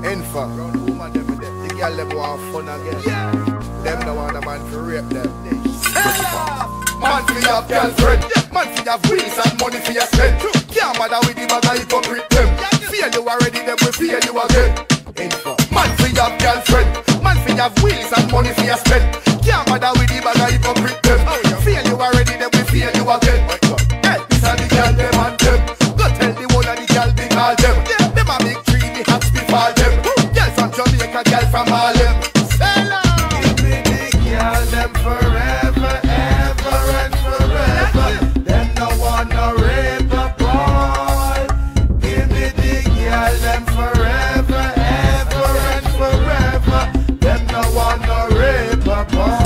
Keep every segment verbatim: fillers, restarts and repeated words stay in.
Info. The girl them want fun again. Yeah. Them no want a man to rape them. Man fi have girlfriend. Man fi have wheels and money fi your spend. Can't bother with the bag of hypocrite them. Fear you already, them will fear you again. Info. Man fi have girlfriend. Man fi have wheels and money fi your spend. Can't bother with the bag of hypocrite them. Fear you already, them will fear you again. Hey, this are the girl them and them. Go tell the one of the girl big all them. Them a big tree, the hats before them. Girl from Jamaica, girl from Harlem. Give me the girl them forever, ever and forever. Them no want no rape a boy. Give me the girl them forever, ever and forever. Them no want no rape a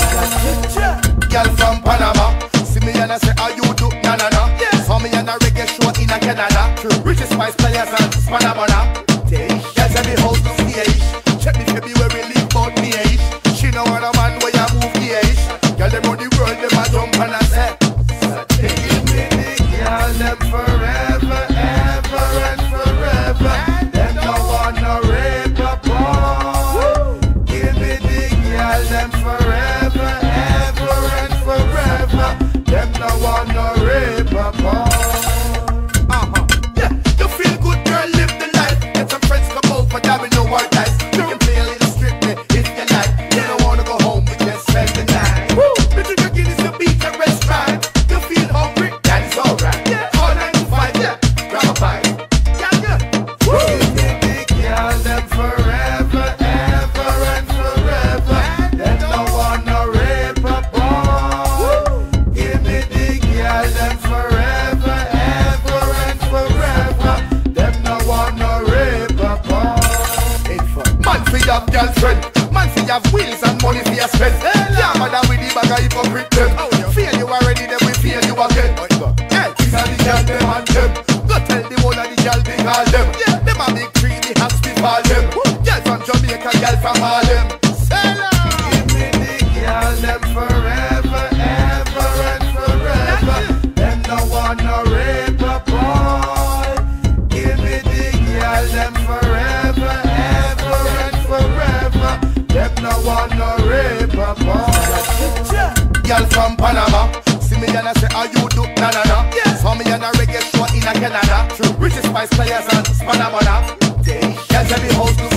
boy. Girl from Panama, see me and I say, how you do? Na na na. Saw me and a reggae show in a Canada. Richest spice players and Spanabana. Girl say me house to C H. Check me February leave about me age. She know what a man where you move the age. Girl them on the world them a jump and I say, give me the girl them forever, ever and forever. Them no want no rape a boy. Give me the girl them forever, ever and forever. Them no want no rape a boy. Uh-huh. Yeah, you feel good, girl, live the life. Get some friends come over, that we know what life. You can play a little strictly if you like. You don't wanna go home, we just spend the night. Woo! Bitch, you get the beach and restaurant. You feel hungry, that is alright. Yeah, all nine to five, yeah, grab a bite. Yeah, yeah. Woo! Give me the girl them forever, ever and forever. Them no want no rape a boy. Give me the girl them forever, ever and forever. Them no want no rape a boy. Man fi have girlfriend. Man fi have wheels and money fi your spend. Can't bother with the bag of hypocrite them. Fear you already, them will fear you again. Yeah, these are the girl them and them. Go tell the one of the girl big all them. Them a big tree, the hats before them. Girl from Jamaica, girl from Harlem. Give me the girl them forever, ever and forever. Them no want no rape a boy. Give me the girl them forever, ever and forever. Them no want no rape a boy. Girl from Panama, see me and I say, how you do? Na na na. Saw me and a reggae show in a Canada. Richest spice players and Spanabana. Girl say me house to